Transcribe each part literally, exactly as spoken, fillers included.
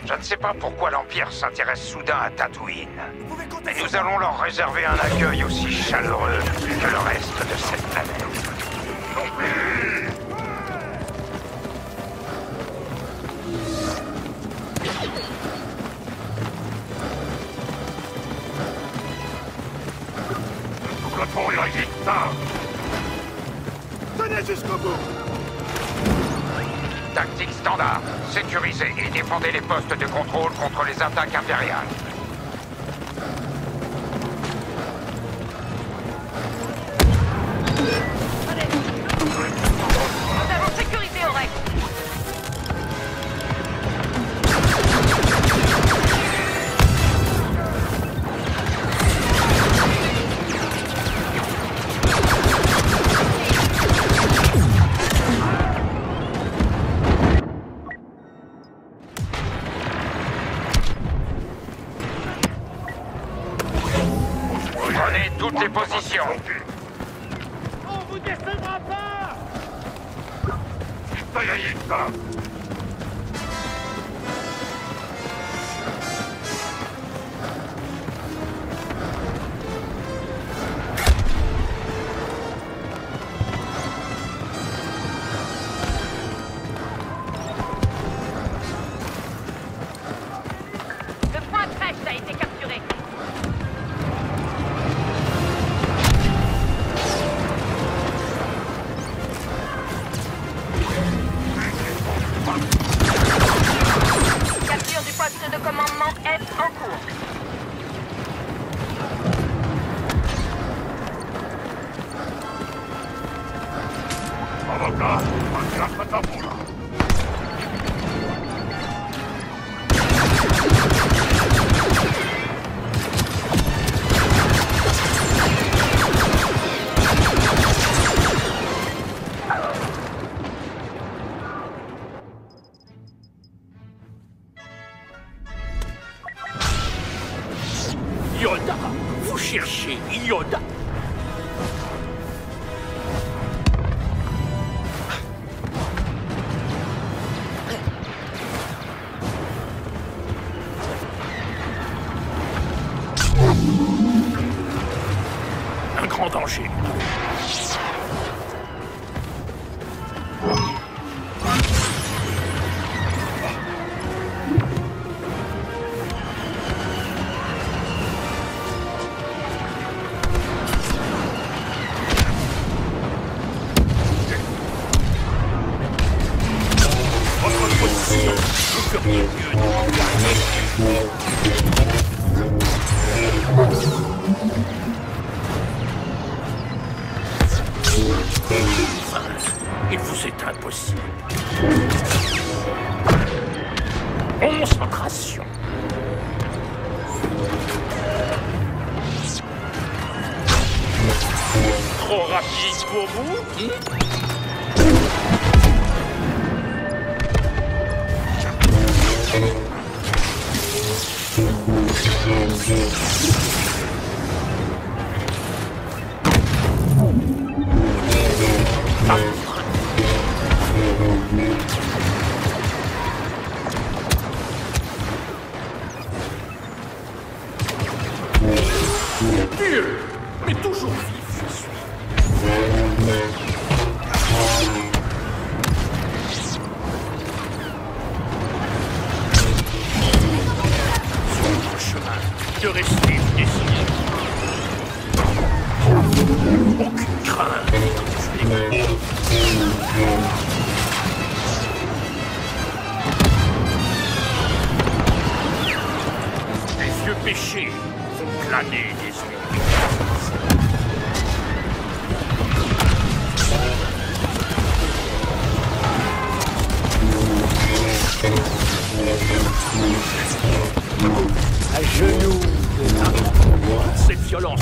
Je ne sais pas pourquoi l'Empire s'intéresse soudain à Tatooine. Mais nous allons leur réserver un accueil aussi chaleureux que le reste de cette planète. Tenez jusqu'au bout! Tactique standard. Sécurisez et défendez les postes de contrôle contre les attaques impériales. Nous avons sécurisé Aurek. Prenez toutes les positions. On vous décevra pas! Le point de pêche a été capturé. Capture du poste de commandement F en cours. Yoda! Vous cherchez Yoda? Un grand danger. Votre position, vous feriez mieux de m'en garder. Il vous est impossible. Concentration. Trop rapide pour vous, hein? Dieu, mais toujours vif je suis. Sur votre chemin, de rester décidé. Aucune crainte. Les vieux péchés font planer des esprits. À genoux, cette violence.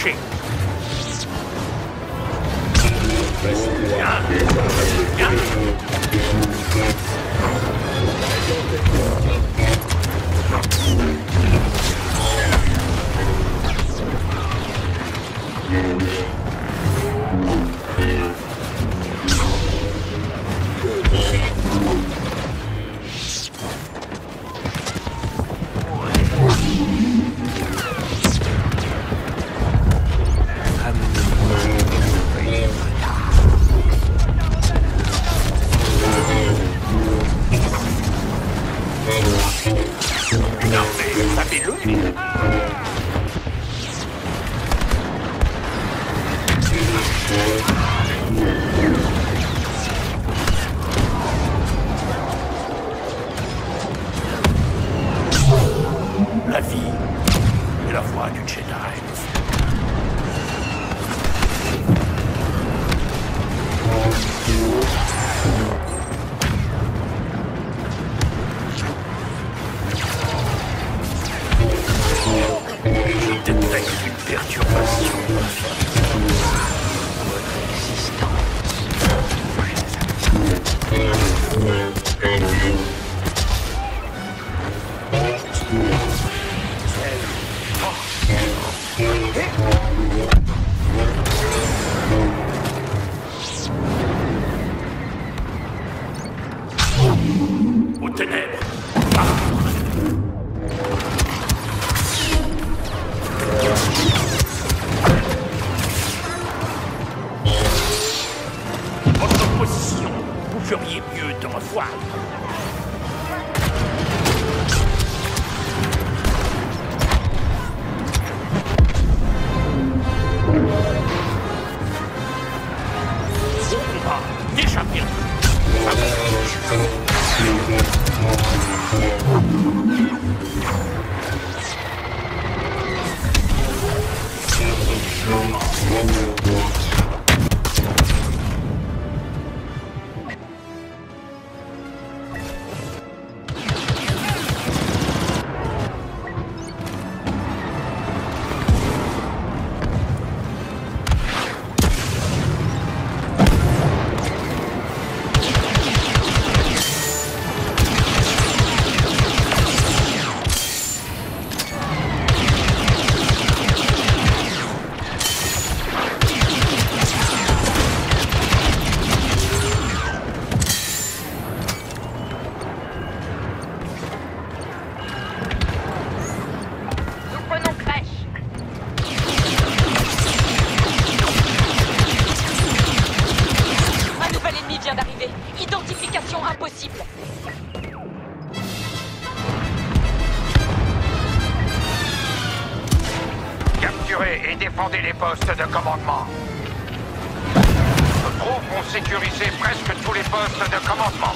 touché. Bien. Bien. Non mais ça fait lourd. La vie est la voie du Jedi. Je détecte une perturbation dans votre existence. Aux ténèbres. Votre position, vous feriez mieux de revoir. Au combat, déjà bien. Et défendez les postes de commandement. Nos troupes ont sécurisé presque tous les postes de commandement.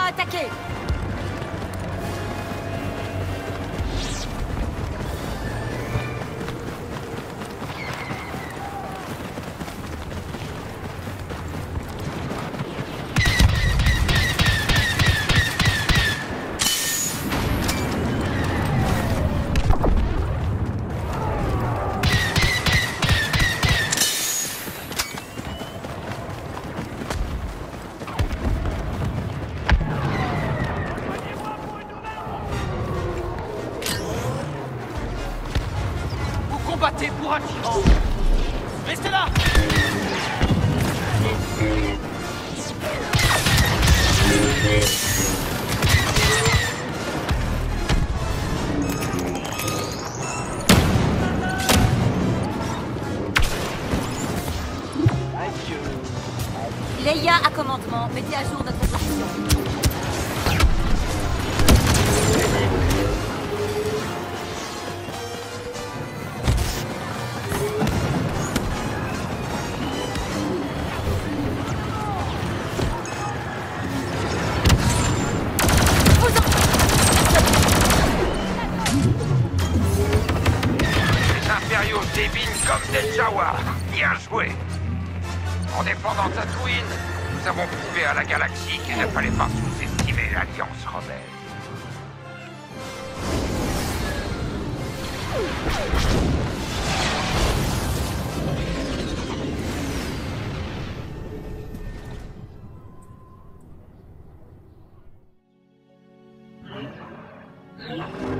à attaquer. Combattez pour un tyran. Restez là. Adieu. Leia à commandement, mettez à jour notre position. Débiles comme des Jawa. Bien joué. En défendant Tatooine, nous avons prouvé à la galaxie qu'il ne fallait pas sous-estimer l'Alliance rebelle. Yeah.